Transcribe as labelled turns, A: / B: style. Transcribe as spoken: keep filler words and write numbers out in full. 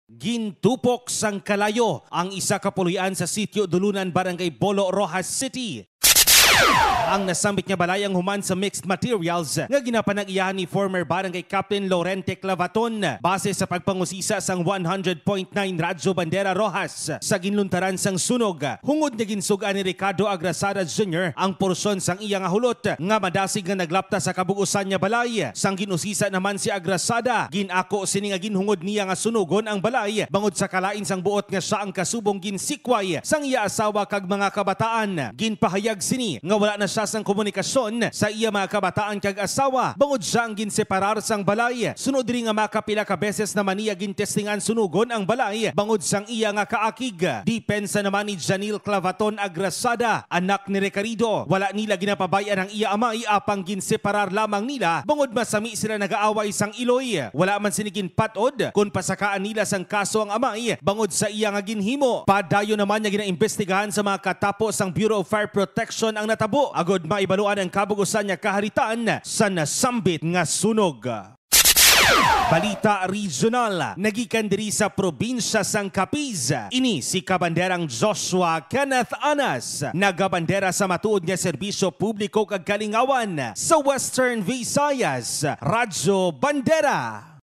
A: Gintupok sang kalayo ang isa ka puloy-an sa sitio Dulunan, Barangay Bolo, Roxas City. Ang nasambit niya balay ang human sa mixed materials nga ginapanag-iyahan ni former Barangay Captain Lorente Clavaton base sa pagpangusisa sang one hundred point nine Radyo Bandera Roxas sa ginluntaran sang sunog. Hungod na ginsugan ni Ricardo Agrasada Junior ang porsyon sang iya nga hulot nga madasig nga naglapta sa kabugusan niya balay. Sang ginusisa naman si Agrasada, ginako sini nga ginhungod niya nga sunugon ang balay bangod sa kalain sang buot nga siya ang kasubong ginsikway sang iya asawa kag mga kabataan. Ginpahayag sini nga wala na siya sang komunikasyon sa iya mga kabataan kag asawa bangod siya ang ginseparar sang balay. Sunod rin nga makapila ka beses naman niya gintestingan sunugon ang balay bangod sang iya nga kaakig. Depensa naman ni Janil Clavaton Agrasada, anak ni Ricardo, wala nila ginapabayan ang iya amay apang ginseparar lamang nila bangod masami sila nagaaway sang iloy. Wala man sinigin patod kung pasakaan nila sang kaso ang amay bangod sa iya nga ginhimo. Padayo naman niya ginaimbestigahan sa mga katapos sang Bureau of Fire Protection ang natabo agod maibaluan ang kabugusan niya kaharitan sa nasambit nga sunog. Balita regional, nagikan diri sa probinsya sang Capiz. Ini si kabanderang Joshua Kenneth Anas, nagabandera sa matuod nga serbisyo publiko kag kalingawan sa Western Visayas, Radyo Bandera.